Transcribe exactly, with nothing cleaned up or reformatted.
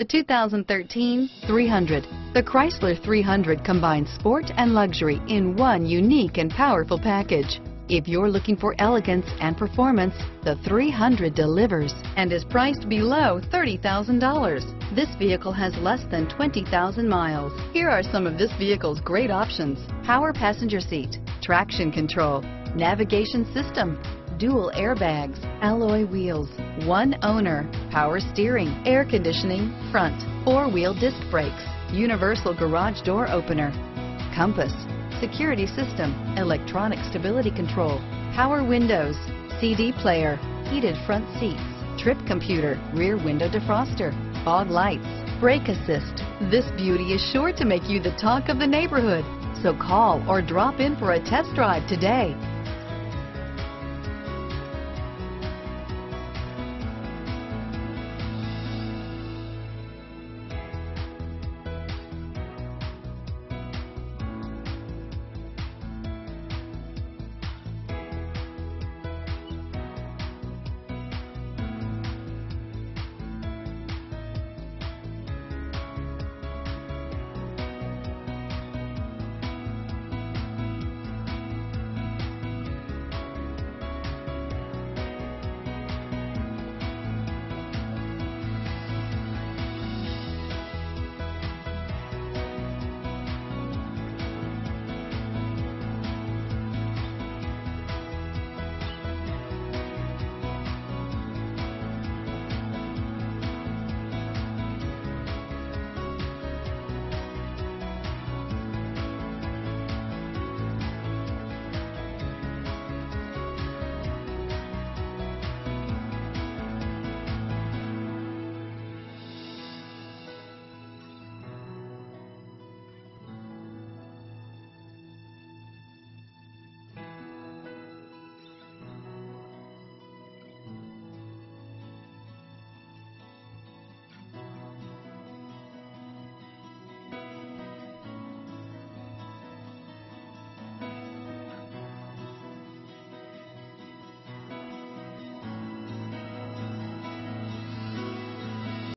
The two thousand thirteen three hundred. The Chrysler three hundred combines sport and luxury in one unique and powerful package. If you're looking for elegance and performance, the three hundred delivers and is priced below thirty thousand dollars. This vehicle has less than twenty thousand miles. Here are some of this vehicle's great options: power passenger seat, traction control, navigation system, dual airbags, alloy wheels, one owner, power steering, air conditioning, front, four-wheel disc brakes, universal garage door opener, compass, security system, electronic stability control, power windows, C D player, heated front seats, trip computer, rear window defroster, fog lights, brake assist. This beauty is sure to make you the talk of the neighborhood. So call or drop in for a test drive today.